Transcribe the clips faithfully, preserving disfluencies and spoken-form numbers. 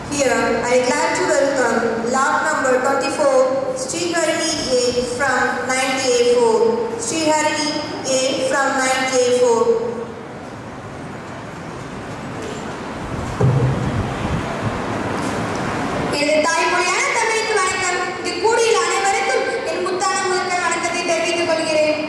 Here, I am glad to welcome lot number twenty-four, Sriharini A from ninety A four. Sriharini A from ninety A four. எனது தாய்மொழியான தமிழுக்கு வணக்கம். இங்கு கூடியுள்ள அனைவருக்கும் என் முத்தான முதற்கண் வணக்கத்தை தெரிவித்துக் கொள்கிறேன்.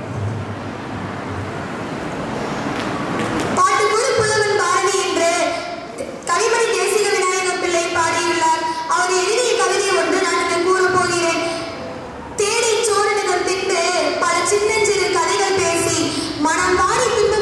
பாட்டுக்கூறு புலவன் பாரதி என்று கவிமணி தேசிக விநாயகம் பிள்ளை பாடியுள்ளார். அவர் எழுதிய கவிதை ஒன்று நான் இங்கு கூறப் போகிறேன். தேடி சோழனிடம் தின்று பல சின்னஞ்சிறு கதைகள் பேசி மனம் வாடி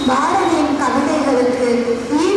பாரதியின் கவிதைகளுக்கு